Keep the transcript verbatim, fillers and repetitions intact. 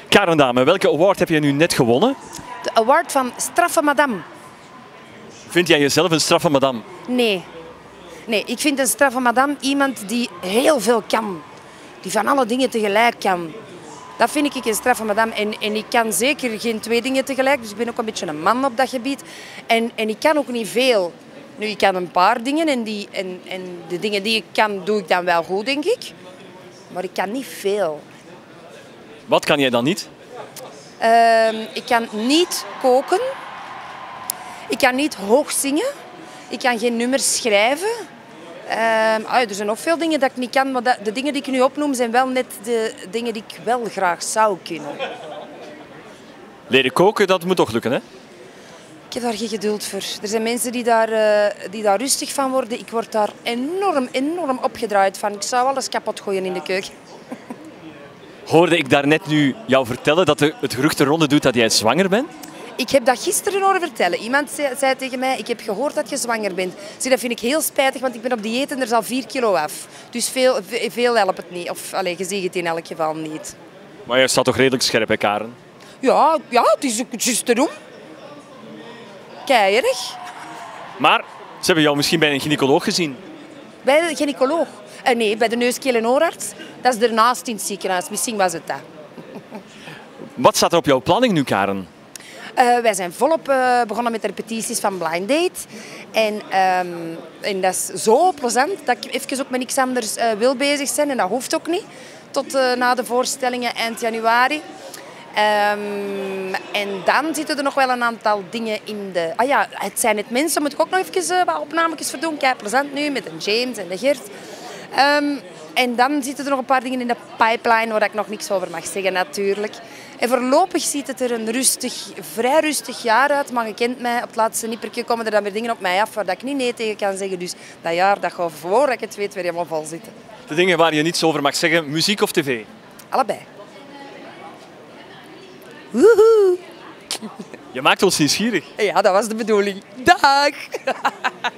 Karen Dame, welke award heb je nu net gewonnen? De award van Straffe Madame. Vind jij jezelf een straffe madame? Nee. Nee, ik vind een straffe madame iemand die heel veel kan. Die van alle dingen tegelijk kan. Dat vind ik een straffe madame. En, en ik kan zeker geen twee dingen tegelijk. Dus ik ben ook een beetje een man op dat gebied. En, en ik kan ook niet veel. Nu, ik kan een paar dingen. En, die, en, en de dingen die ik kan, doe ik dan wel goed, denk ik. Maar ik kan niet veel. Wat kan jij dan niet? Uh, ik kan niet koken. Ik kan niet hoog zingen. Ik kan geen nummers schrijven. Uh, ah, er zijn nog veel dingen dat ik niet kan, maar dat, de dingen die ik nu opnoem zijn wel net de dingen die ik wel graag zou kunnen. Leren koken, dat moet toch lukken, hè? Ik heb daar geen geduld voor. Er zijn mensen die daar, uh, die daar rustig van worden. Ik word daar enorm, enorm opgedraaid van. Ik zou alles kapot gooien in de keuken. Hoorde ik daarnet nu jou vertellen dat de, het gerucht de ronde doet dat jij zwanger bent? Ik heb dat gisteren horen vertellen. Iemand zei, zei tegen mij, ik heb gehoord dat je zwanger bent. Zie, dat vind ik heel spijtig, want ik ben op dieet en er is al vier kilo af. Dus veel, veel helpt het niet. Of allez, je ziet het in elk geval niet. Maar je staat toch redelijk scherp, hè, Karen? Ja, ja, het is ook juist te doen. Keierig. Maar ze hebben jou misschien bij een gynaecoloog gezien. Bij de gynaecoloog? Uh, nee, bij de neus, keel en oorarts. Dat is ernaast in het ziekenhuis. Misschien was het dat. Wat staat er op jouw planning nu, Karen? Uh, wij zijn volop uh, begonnen met de repetities van Blind Date. En, um, en dat is zo plezant dat ik even ook met niks anders uh, wil bezig zijn. En dat hoeft ook niet. Tot uh, na de voorstellingen eind januari. Um, en dan zitten er nog wel een aantal dingen in de... Ah ja, het zijn het mensen. Moet ik ook nog even uh, wat opnametjes voor doen. Kijk, plezant nu met de James en de Geert. Um, en dan zitten er nog een paar dingen in de pipeline waar ik nog niks over mag zeggen natuurlijk. En voorlopig ziet het er een rustig, vrij rustig jaar uit. Maar je kent mij, op het laatste nippertje komen er dan weer dingen op mij af waar ik niet nee tegen kan zeggen. Dus dat jaar, dat gaat voor ik het weet weer helemaal vol zitten. De dingen waar je niets over mag zeggen, muziek of tv? Allebei. Woehoe. Je maakt ons nieuwsgierig. Ja, dat was de bedoeling. Dag!